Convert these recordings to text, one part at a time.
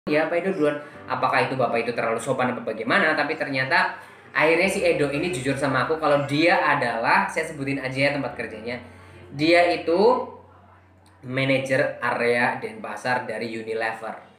ya Pak Edo duluan. Apakah itu bapak itu terlalu sopan apa bagaimana? Tapi ternyata akhirnya si Edo ini jujur sama aku kalau dia adalah, saya sebutin aja ya tempat kerjanya, dia itu manajer area Denpasar dari Unilever.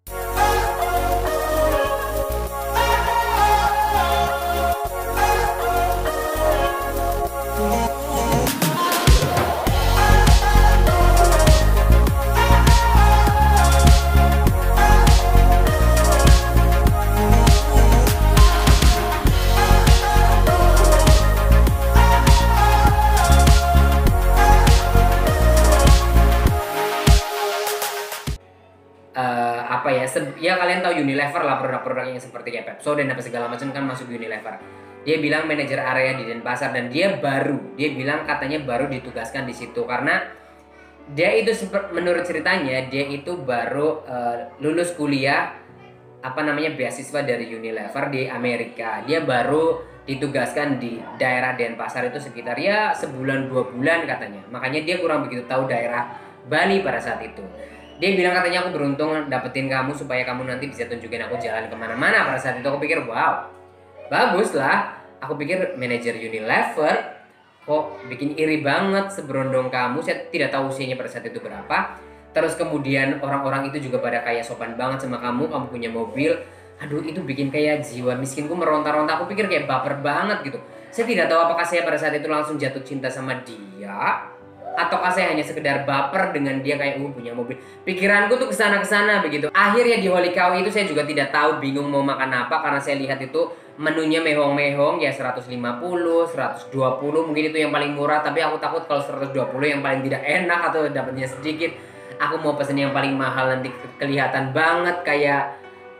Apa ya, ya kalian tahu Unilever lah, produk-produk yang seperti kayak Pepsodent apa segala macam kan masuk Unilever. Dia bilang manajer area di Denpasar dan dia bilang katanya baru ditugaskan di situ karena dia itu menurut ceritanya dia itu baru lulus kuliah apa namanya beasiswa dari Unilever di Amerika. Dia baru ditugaskan di daerah Denpasar itu sekitar ya sebulan 2 bulan katanya. Makanya dia kurang begitu tahu daerah Bali pada saat itu. Dia bilang katanya aku beruntung dapetin kamu supaya kamu nanti bisa tunjukin aku jalan kemana-mana. Pada saat itu aku pikir wow, bagus lah. Aku pikir manajer Unilever kok bikin iri banget seberondong kamu. Saya tidak tahu usianya pada saat itu berapa. Terus kemudian orang-orang itu juga pada kayak sopan banget sama kamu punya mobil. Aduh, itu bikin kayak jiwa miskinku meronta-ronta. Aku pikir kayak baper banget gitu. Saya tidak tahu apakah saya pada saat itu langsung jatuh cinta sama dia, ataukah saya hanya sekedar baper dengan dia kayak punya mobil. Pikiranku tuh kesana-kesana begitu. Akhirnya di Holy Cow itu saya juga tidak tahu, bingung mau makan apa karena saya lihat itu menunya mehong-mehong ya 150, 120 mungkin itu yang paling murah. Tapi aku takut kalau 120 yang paling tidak enak atau dapatnya sedikit. Aku mau pesen yang paling mahal nanti kelihatan banget kayak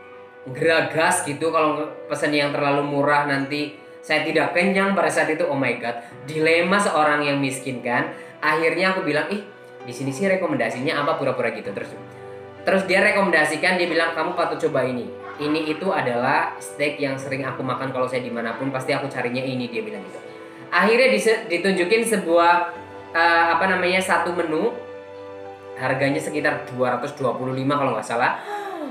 geragas gitu. Kalau pesen yang terlalu murah nanti saya tidak kenyang pada saat itu. Oh my god, dilema seorang yang miskin kan. Akhirnya aku bilang, di sini sih rekomendasinya apa pura-pura gitu. Terus dia rekomendasikan, dia bilang kamu patut coba ini. Ini itu adalah steak yang sering aku makan kalau saya dimanapun pasti aku carinya ini, dia bilang gitu. Akhirnya ditunjukin sebuah satu menu, harganya sekitar 225 kalau nggak salah.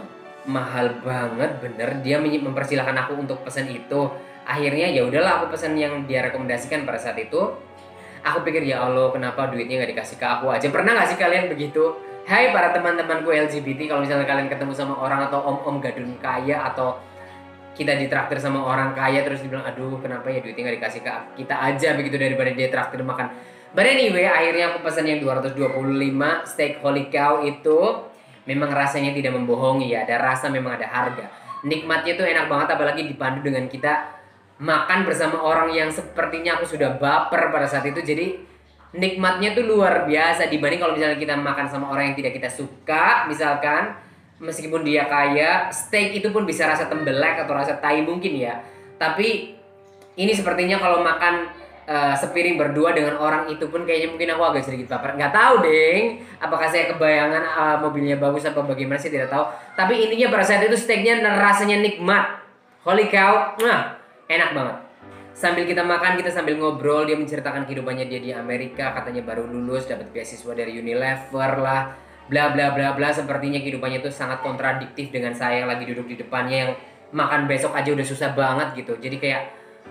Mahal banget bener. Dia mempersilahkan aku untuk pesan itu. Akhirnya ya udahlah aku pesan yang dia rekomendasikan pada saat itu. Aku pikir ya Allah, kenapa duitnya nggak dikasih ke aku aja? Pernah nggak sih kalian begitu? Hai para teman-temanku LGBT, kalau misalnya kalian ketemu sama orang atau om-om gadun kaya atau kita ditraktir sama orang kaya terus dibilang aduh kenapa ya duitnya nggak dikasih ke kita aja begitu daripada dia traktir makan. But anyway, akhirnya aku pesan yang 225 steak Holy Cow itu. Memang rasanya tidak membohongi ya, ada rasa, memang ada harga. Nikmatnya tuh enak banget apalagi dipandu dengan kita makan bersama orang yang sepertinya aku sudah baper pada saat itu. Jadi nikmatnya tuh luar biasa dibanding kalau misalnya kita makan sama orang yang tidak kita suka. Misalkan meskipun dia kaya, steak itu pun bisa rasa tembelek atau rasa tai mungkin ya. Tapi ini sepertinya kalau makan sepiring berdua dengan orang itu pun kayaknya mungkin aku agak sedikit baper. Nggak tahu deng, apakah saya kebayangan mobilnya bagus apa bagaimana, saya tidak tahu. Tapi intinya pada saat itu steaknya rasanya nikmat. Holy Cow, enak banget. Sambil kita makan, kita sambil ngobrol, dia menceritakan kehidupannya dia di Amerika, katanya baru lulus, dapat beasiswa dari Unilever lah, bla bla bla bla. Sepertinya kehidupannya itu sangat kontradiktif dengan saya yang lagi duduk di depannya yang makan besok aja udah susah banget gitu. Jadi kayak,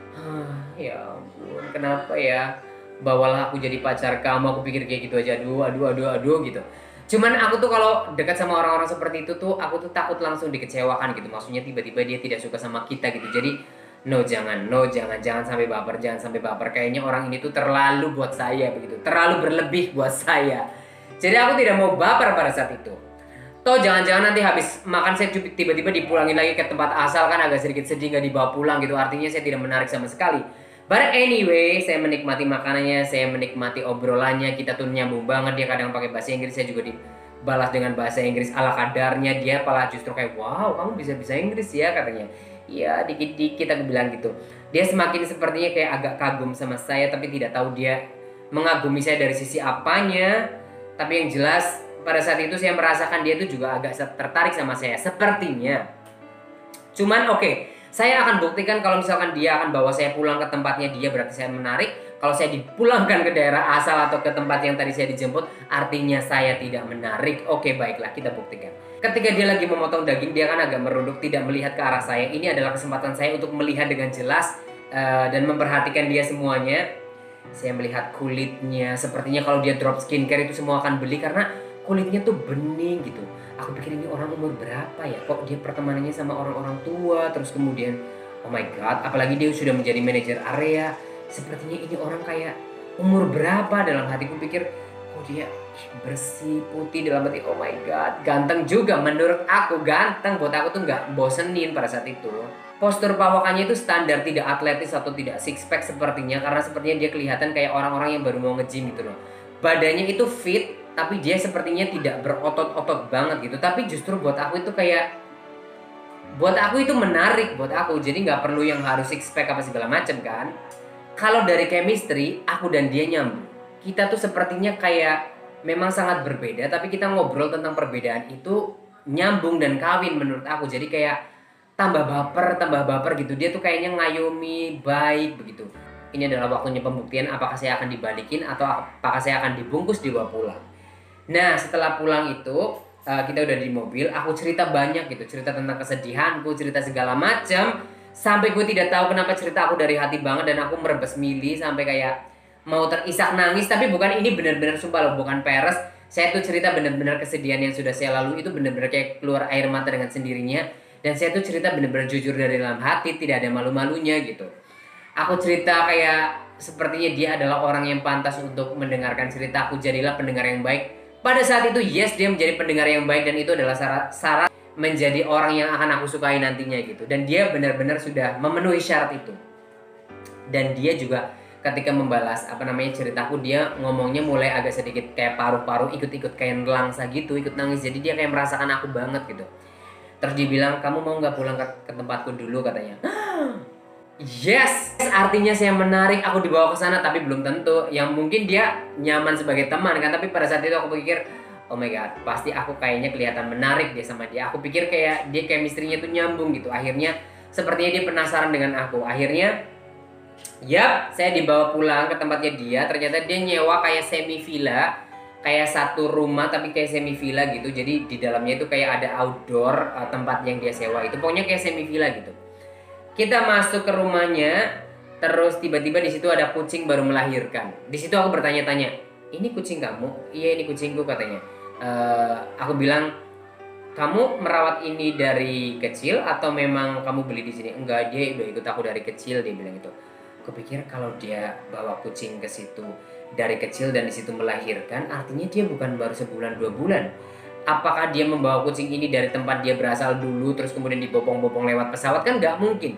ya ampun, kenapa ya? Bawalah aku jadi pacar kamu, aku pikir kayak gitu aja, aduh gitu. Cuman aku tuh kalau dekat sama orang-orang seperti itu tuh, aku tuh takut langsung dikecewakan gitu. Maksudnya tiba-tiba dia tidak suka sama kita gitu. Jadi jangan sampai baper, kayaknya orang ini tuh terlalu buat saya begitu, terlalu berlebih buat saya. Jadi aku tidak mau baper pada saat itu. Toh jangan-jangan nanti habis makan saya tiba-tiba dipulangin lagi ke tempat asal, kan agak sedikit sedih gak dibawa pulang gitu. Artinya saya tidak menarik sama sekali. But anyway, saya menikmati makanannya, saya menikmati obrolannya, kita tuh nyambung banget. Dia kadang pakai bahasa Inggris, saya juga dibalas dengan bahasa Inggris ala kadarnya. Dia malah justru kayak, wow kamu bisa Inggris ya katanya. Ya dikit-dikit aku bilang gitu. Dia semakin sepertinya kayak agak kagum sama saya, tapi tidak tahu dia mengagumi saya dari sisi apanya. Tapi yang jelas pada saat itu saya merasakan dia itu juga agak tertarik sama saya sepertinya. Cuman oke, saya akan buktikan kalau misalkan dia akan bawa saya pulang ke tempatnya dia, berarti saya menarik. Kalau saya dipulangkan ke daerah asal atau ke tempat yang tadi saya dijemput, artinya saya tidak menarik. Oke, baiklah, kita buktikan. Ketika dia lagi memotong daging, dia kan agak merunduk, tidak melihat ke arah saya. Ini adalah kesempatan saya untuk melihat dengan jelas dan memperhatikan dia semuanya. Saya melihat kulitnya, sepertinya kalau dia drop skincare itu semua akan beli karena kulitnya tuh bening gitu. Aku pikir ini orang umur berapa ya? Kok dia pertemanannya sama orang-orang tua, terus kemudian oh my god, apalagi dia sudah menjadi manajer area. Sepertinya ini orang kayak umur berapa? Dalam hatiku pikir, oh dia bersih, putih, dalam hati oh my god, ganteng juga. Menurut aku ganteng, buat aku tuh nggak bosenin pada saat itu. Postur perawakannya itu standar, tidak atletis atau tidak six pack sepertinya, karena sepertinya dia kelihatan kayak orang-orang yang baru mau nge-gym gitu loh. Badannya itu fit, tapi dia sepertinya tidak berotot-otot banget gitu. Tapi justru buat aku itu kayak, buat aku itu menarik buat aku. Jadi nggak perlu yang harus six pack apa segala macam kan. Kalau dari chemistry, aku dan dia nyambung. Kita tuh sepertinya kayak memang sangat berbeda, tapi kita ngobrol tentang perbedaan itu nyambung dan kawin menurut aku. Jadi kayak tambah baper gitu. Dia tuh kayaknya ngayomi, baik begitu. Ini adalah waktunya pembuktian apakah saya akan dibalikin atau apakah saya akan dibungkus dibawa pulang. Nah, setelah pulang itu kita udah di mobil, aku cerita banyak gitu, cerita tentang kesedihanku, cerita segala macam, sampai gue tidak tahu kenapa cerita aku dari hati banget dan aku merebes mili sampai kayak mau terisak nangis. Tapi bukan, ini benar-benar sumpah loh, bukan peres. Saya tuh cerita benar-benar kesedihan yang sudah saya lalui itu benar-benar kayak keluar air mata dengan sendirinya. Dan saya tuh cerita benar-benar jujur dari dalam hati, tidak ada malu-malunya gitu. Aku cerita kayak sepertinya dia adalah orang yang pantas untuk mendengarkan ceritaku, jadilah pendengar yang baik. Pada saat itu yes, dia menjadi pendengar yang baik dan itu adalah syarat menjadi orang yang akan aku sukai nantinya gitu. Dan dia benar-benar sudah memenuhi syarat itu. Dan dia juga ketika membalas ceritaku, dia ngomongnya mulai agak sedikit kayak paru-paru, ikut-ikut kayak nelangsa gitu, ikut nangis. Jadi dia kayak merasakan aku banget gitu. Terus dia bilang, kamu mau gak pulang ke tempatku dulu katanya. Yes, artinya saya menarik, aku dibawa ke sana, tapi belum tentu. Yang mungkin dia nyaman sebagai teman kan, tapi pada saat itu aku pikir, oh my god, pasti aku kayaknya kelihatan menarik deh sama dia. Aku pikir kayak dia chemistry-nya tuh nyambung gitu. Akhirnya sepertinya dia penasaran dengan aku. Akhirnya saya dibawa pulang ke tempatnya dia. Ternyata dia nyewa kayak semi villa, kayak satu rumah tapi kayak semi villa gitu. Jadi di dalamnya itu kayak ada outdoor tempat yang dia sewa itu. Pokoknya kayak semi villa gitu. Kita masuk ke rumahnya, terus tiba-tiba di situ ada kucing baru melahirkan. Di situ aku bertanya-tanya, ini kucing kamu? Iya, ini kucingku katanya. Aku bilang, kamu merawat ini dari kecil atau memang kamu beli di sini? Enggak, dia udah ikut aku dari kecil, dia bilang itu. Aku pikir kalau dia bawa kucing ke situ dari kecil dan di situ melahirkan, artinya dia bukan baru sebulan 2 bulan. Apakah dia membawa kucing ini dari tempat dia berasal dulu terus kemudian dibopong-bopong lewat pesawat? Kan nggak mungkin.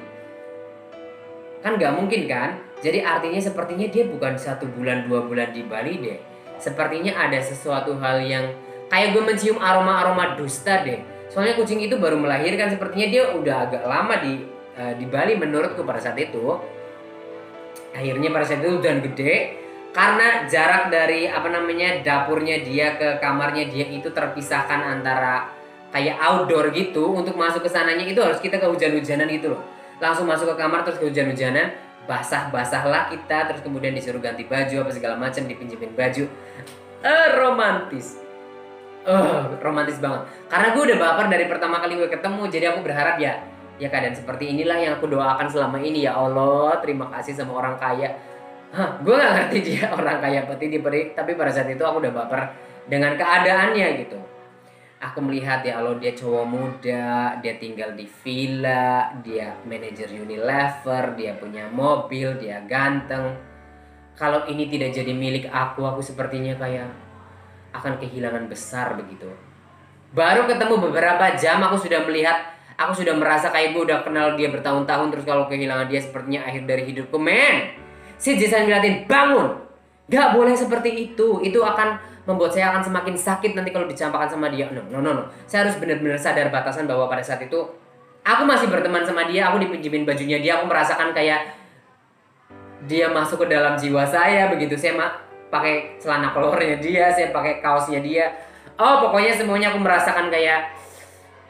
Jadi artinya sepertinya dia bukan 1 bulan 2 bulan di Bali deh. Sepertinya ada sesuatu hal yang kayak gue mencium aroma-aroma dusta deh. Soalnya kucing itu baru melahirkan, sepertinya dia udah agak lama di Bali menurutku pada saat itu. Akhirnya pada saat itu udah gede. Karena jarak dari dapurnya dia ke kamarnya dia itu terpisahkan antara kayak outdoor gitu. Untuk masuk ke sananya itu harus kita ke hujan-hujanan gitu loh. Langsung masuk ke kamar terus ke hujan-hujanan, basah-basahlah kita, terus kemudian disuruh ganti baju apa segala macam, dipinjemin baju. Romantis. Romantis banget. Karena gue udah baper dari pertama kali gue ketemu, jadi aku berharap ya keadaan seperti inilah yang aku doakan selama ini. Ya Allah, terima kasih sama orang kaya. Gue gak ngerti dia orang kaya peti diberi, tapi pada saat itu aku udah baper dengan keadaannya gitu. Aku melihat ya Allah, dia cowok muda, dia tinggal di villa, dia manajer Unilever, dia punya mobil, dia ganteng. Kalau ini tidak jadi milik aku sepertinya kayak akan kehilangan besar begitu. Baru ketemu beberapa jam aku sudah melihat, aku sudah merasa kayak gue udah kenal dia bertahun-tahun. Terus kalau kehilangan dia sepertinya akhir dari hidupku, men. Si Jason ngeliatin, bangun, gak boleh seperti itu akan membuat saya akan semakin sakit nanti kalau dicampakkan sama dia. No. Saya harus benar-benar sadar batasan bahwa pada saat itu aku masih berteman sama dia, aku dipinjemin bajunya dia, aku merasakan kayak dia masuk ke dalam jiwa saya begitu. Saya pakai celana kolornya dia, saya pakai kaosnya dia. Pokoknya semuanya aku merasakan kayak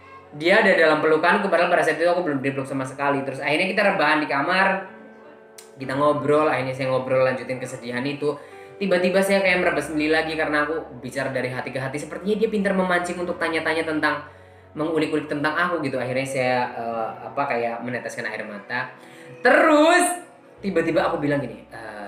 dia ada dalam pelukanku, padahal pada saat itu aku belum dipeluk sama sekali. Terus akhirnya kita rebahan di kamar. Kita ngobrol, akhirnya saya ngobrol lanjutin kesedihan itu. Tiba-tiba saya kayak merebas beli lagi karena aku bicara dari hati ke hati. Sepertinya dia pintar memancing untuk tanya-tanya tentang, mengulik-ulik tentang aku gitu. Akhirnya saya kayak meneteskan air mata. Terus tiba-tiba aku bilang gini,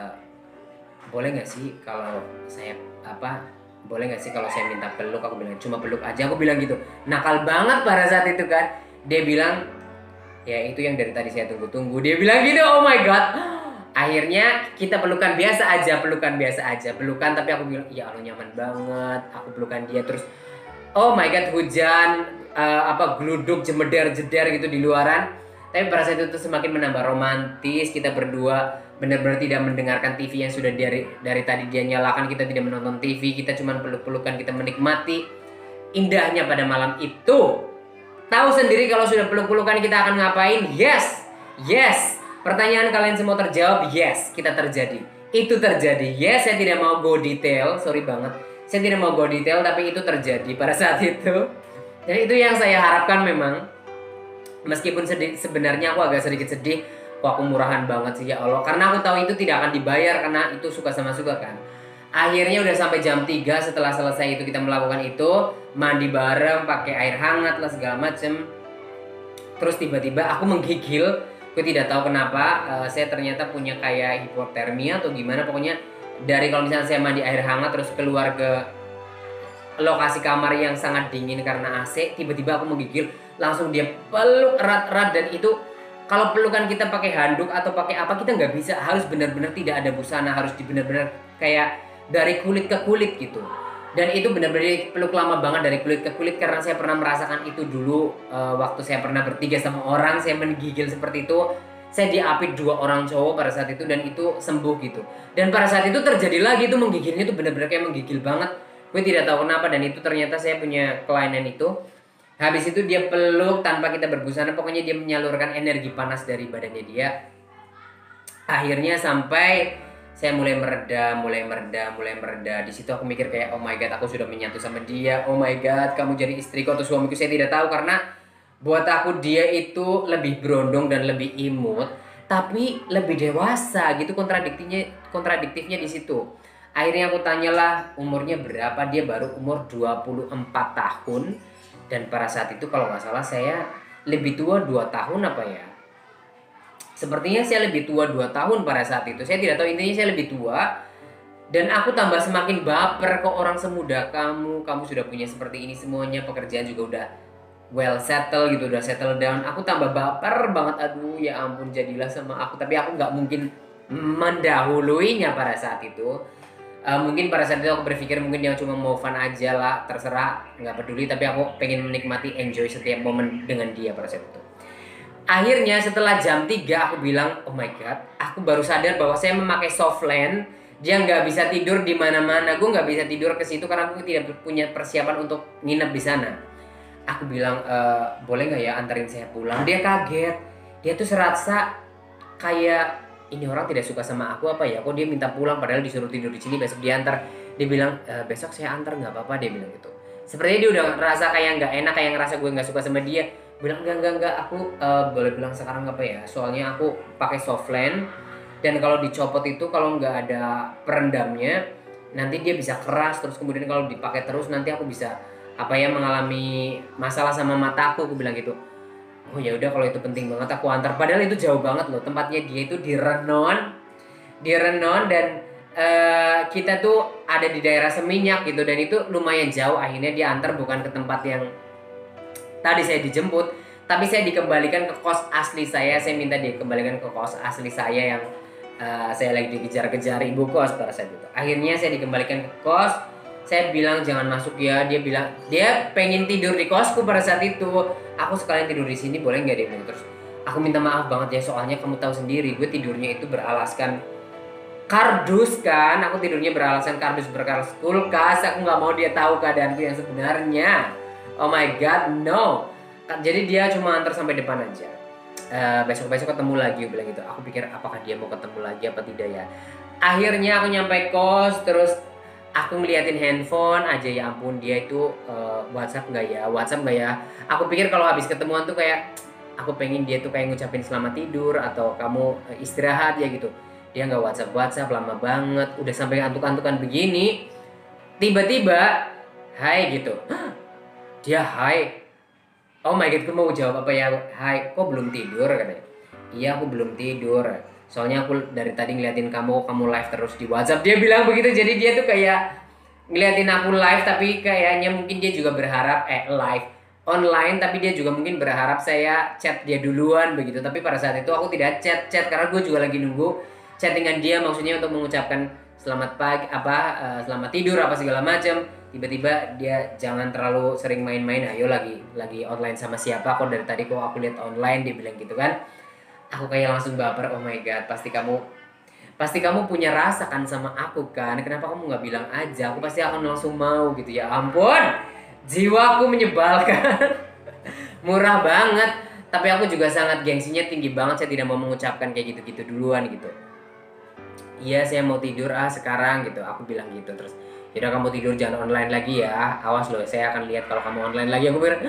boleh nggak sih kalau saya boleh nggak sih kalau saya minta peluk? Aku bilang cuma peluk aja, aku bilang gitu. Nakal banget pada saat itu kan. Dia bilang, ya itu yang dari tadi saya tunggu-tunggu. Dia bilang gitu. Oh my god. Akhirnya kita pelukan biasa aja, pelukan. Tapi aku bilang, ya Allah nyaman banget. Aku pelukan dia terus. Oh my god, hujan, gluduk, jemeder-jeder gitu di luaran. Tapi pada saat itu semakin menambah romantis. Kita berdua benar-benar tidak mendengarkan TV yang sudah dari tadi dia nyalakan. Kita tidak menonton TV, kita cuma peluk-pelukan, kita menikmati indahnya pada malam itu. Tahu sendiri kalau sudah peluk-pelukan kita akan ngapain? Yes, yes. Pertanyaan kalian semua terjawab, yes, kita terjadi. Itu terjadi. Yes, saya tidak mau go detail, sorry banget. Saya tidak mau go detail, tapi itu terjadi pada saat itu. Dan itu yang saya harapkan memang. Meskipun sebenarnya aku agak sedikit sedih, kok aku murahan banget sih ya Allah. Karena aku tahu itu tidak akan dibayar karena itu suka sama suka kan. Akhirnya udah sampai jam 3 setelah selesai itu kita melakukan itu, mandi bareng, pakai air hangat lah segala macem. Terus tiba-tiba aku menggigil, aku tidak tahu kenapa, saya ternyata punya kayak hipotermia atau gimana. Pokoknya dari kalau misalnya saya mandi air hangat terus keluar ke lokasi kamar yang sangat dingin karena AC, tiba-tiba aku menggigil, langsung dia peluk erat-erat. Dan itu kalau pelukan kita pakai handuk atau pakai apa, kita nggak bisa, harus benar-benar tidak ada busana, harus benar-benar kayak dari kulit ke kulit gitu. Dan itu benar-benar peluk lama banget dari kulit ke kulit karena saya pernah merasakan itu dulu waktu saya pernah bertiga sama orang, saya menggigil seperti itu. Saya diapit 2 orang cowok pada saat itu dan itu sembuh gitu. Dan pada saat itu terjadi lagi, itu menggigilnya itu benar-benar kayak menggigil banget. Gue tidak tahu kenapa, dan itu ternyata saya punya kelainan itu. Habis itu dia peluk tanpa kita berbusana, pokoknya dia menyalurkan energi panas dari badannya dia. Akhirnya sampai saya mulai mereda. Di situ aku mikir kayak, oh my god, aku sudah menyatu sama dia. Oh my god, kamu jadi istriku atau suamiku, saya tidak tahu. Karena buat aku dia itu lebih berondong dan lebih imut, tapi lebih dewasa gitu. Kontradiktifnya di situ. Akhirnya aku tanyalah umurnya berapa, dia baru umur 24 tahun. Dan pada saat itu kalau nggak salah saya lebih tua 2 tahun apa ya. Sepertinya saya lebih tua 2 tahun pada saat itu. Saya tidak tahu, intinya saya lebih tua. Dan aku tambah semakin baper, kok orang semuda kamu sudah punya seperti ini semuanya, pekerjaan juga udah well settle gitu, udah settle down. Aku tambah baper banget, aduh ya ampun jadilah sama aku. Tapi aku nggak mungkin mendahuluinya pada saat itu. Mungkin pada saat itu aku berpikir mungkin dia cuma mau fun aja lah, terserah, nggak peduli. Tapi aku pengen menikmati, enjoy setiap momen dengan dia pada saat itu. Akhirnya setelah jam 3 aku bilang, oh my god, aku baru sadar bahwa saya memakai softland. Dia nggak bisa tidur di mana-mana, gue nggak bisa tidur ke situ karena aku tidak punya persiapan untuk nginep di sana. Aku bilang, boleh nggak ya anterin saya pulang? Dia kaget, dia tuh serasa kayak, ini orang tidak suka sama aku apa ya, kok dia minta pulang padahal disuruh tidur di sini, besok diantar. Dia bilang, besok saya antar nggak apa-apa, dia bilang gitu. Sepertinya dia udah ngerasa kayak nggak enak, kayak ngerasa gue nggak suka sama dia. Bilang enggak, aku boleh bilang sekarang apa ya, soalnya aku pakai softland dan kalau dicopot itu kalau nggak ada perendamnya nanti dia bisa keras, terus kemudian kalau dipakai terus nanti aku bisa mengalami masalah sama mataku, aku bilang gitu. Oh ya udah kalau itu penting banget aku antar, padahal itu jauh banget loh tempatnya dia itu di Renon dan kita tuh ada di daerah Seminyak gitu, dan itu lumayan jauh. Akhirnya dia antar bukan ke tempat yang tadi saya dijemput, tapi saya dikembalikan ke kos asli saya. Saya minta dikembalikan ke kos asli saya yang saya lagi dikejar-kejar ibu kos pada saat itu. Akhirnya saya dikembalikan ke kos. Saya bilang jangan masuk ya. Dia bilang dia pengen tidur di kosku pada saat itu. Aku sekalian tidur di sini boleh nggak, dia bilang. Terus aku minta maaf banget ya, soalnya kamu tahu sendiri gue tidurnya itu beralaskan kardus kan. Aku tidurnya beralaskan kardus berkas kulkas. Aku nggak mau dia tahu keadaanku yang sebenarnya. Oh my god, no. Jadi dia cuma antar sampai depan aja. Besok-besok ketemu lagi, bilang gitu. Aku pikir apakah dia mau ketemu lagi apa tidak ya. Akhirnya aku nyampe kos, terus aku ngeliatin handphone aja. Ya ampun, dia itu WhatsApp nggak ya? Aku pikir kalau habis ketemuan tuh kayak aku pengen dia tuh kayak ngucapin selamat tidur atau kamu istirahat ya gitu. Dia nggak WhatsApp lama banget, udah sampai antuk-antukan begini, tiba-tiba hai gitu. Dia hai, oh my god, aku mau jawab apa ya? Hai, kok belum tidur katanya. Iya, aku belum tidur. Soalnya aku dari tadi ngeliatin kamu live terus di WhatsApp. Dia bilang begitu. Jadi dia tuh kayak ngeliatin aku live, tapi kayaknya mungkin dia juga berharap live online, tapi dia juga mungkin berharap saya chat dia duluan begitu. Tapi pada saat itu aku tidak chat karena gue juga lagi nunggu chattingan dia, maksudnya untuk mengucapkan selamat pagi selamat tidur apa segala macam. Tiba-tiba dia jangan terlalu sering main-main, ayo lagi online sama siapa, kok dari tadi kok aku lihat online, dia bilang gitu kan. Aku kayak langsung baper, oh my god, pasti kamu punya rasa kan sama aku kan, kenapa kamu nggak bilang aja, aku pasti akan langsung mau gitu. Ya ampun, jiwaku menyebalkan. Murah banget, tapi aku juga sangat gengsinya tinggi banget, saya tidak mau mengucapkan kayak gitu-gitu duluan gitu. Iya, saya mau tidur sekarang gitu, aku bilang gitu. Terus yaudah, kamu tidur, jangan online lagi ya, awas loh saya akan lihat kalau kamu online lagi. Aku pikir,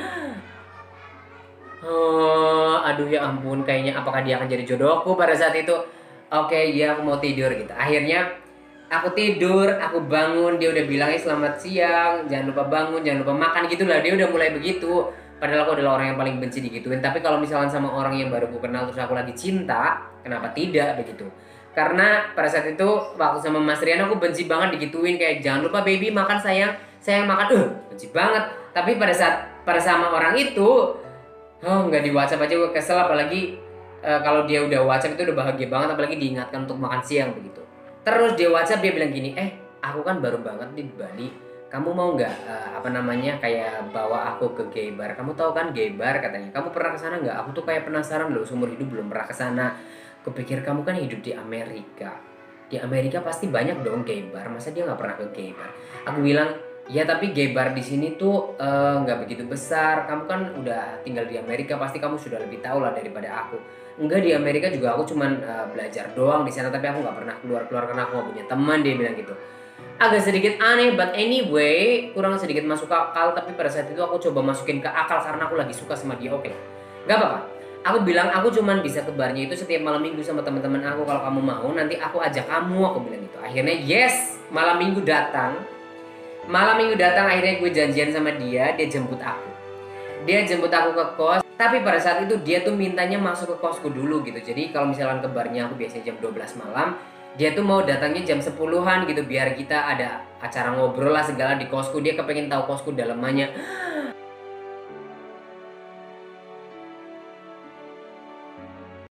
oh aduh ya ampun, kayaknya apakah dia akan jadi jodohku pada saat itu. Oke, iya, aku mau tidur gitu. Akhirnya aku tidur, aku bangun, dia udah bilangnya selamat siang, jangan lupa bangun, jangan lupa makan gitu lah. Dia udah mulai begitu, padahal aku adalah orang yang paling benci digituin. Tapi kalau misalkan sama orang yang baru aku kenal terus aku lagi cinta, kenapa tidak begitu? Karena pada saat itu waktu sama Mas Rian aku benci banget digituin, kayak jangan lupa baby makan sayang, sayang makan, benci banget. Tapi pada sama orang itu, oh nggak di WhatsApp aja gue kesel, apalagi kalau dia udah WhatsApp itu udah bahagia banget, apalagi diingatkan untuk makan siang begitu. Terus dia WhatsApp, dia bilang gini, aku kan baru banget di Bali, kamu mau nggak kayak bawa aku ke gay bar? Kamu tahu kan gay bar katanya, kamu pernah kesana nggak? Aku tuh kayak penasaran loh, seumur hidup belum pernah kesana. Kepikir kamu kan hidup di Amerika, di Amerika pasti banyak dong gay bar, masa dia nggak pernah ke gay bar? Aku bilang, ya tapi gay bar di sini tuh nggak begitu besar. Kamu kan udah tinggal di Amerika, pasti kamu sudah lebih tahu lah daripada aku. Enggak, di Amerika juga aku cuman belajar doang di sana, tapi aku nggak pernah keluar karena aku nggak punya teman, dia bilang gitu. Agak sedikit aneh, but anyway, kurang sedikit masuk akal. Tapi pada saat itu aku coba masukin ke akal karena aku lagi suka sama dia. Oke, nggak apa-apa. Aku bilang aku cuman bisa ke barnya itu setiap malam minggu sama teman-teman aku. Kalau kamu mau, nanti aku ajak kamu, aku bilang gitu. Akhirnya yes, malam minggu datang. Akhirnya gue janjian sama dia jemput aku. Dia jemput aku ke kos, tapi pada saat itu dia tuh mintanya masuk ke kosku dulu gitu. Jadi kalau misalkan ke barnya aku biasanya jam 12 malam, dia tuh mau datangnya jam 10-an gitu, biar kita ada acara ngobrol lah segala di kosku. Dia kepengen tahu kosku dalamannya.